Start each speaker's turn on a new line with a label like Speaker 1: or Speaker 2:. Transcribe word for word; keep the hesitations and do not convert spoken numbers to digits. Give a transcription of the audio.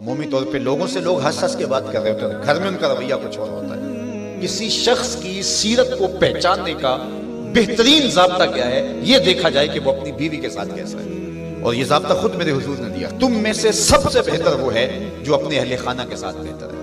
Speaker 1: अमूमी तौर पे लोगों से लोग हंस हंस के बात कर रहे होते हैं, घर में उनका रवैया कुछ और होता है। किसी शख्स की सीरत को पहचानने का बेहतरीन ज़ाब्ता क्या है, यह देखा जाए कि वो अपनी बीवी के साथ कैसा है। और ये ज़ाब्ता खुद मेरे हुजूर ने दिया, तुम में से सबसे बेहतर वो है जो अपने अहले खाना के साथ बेहतर है।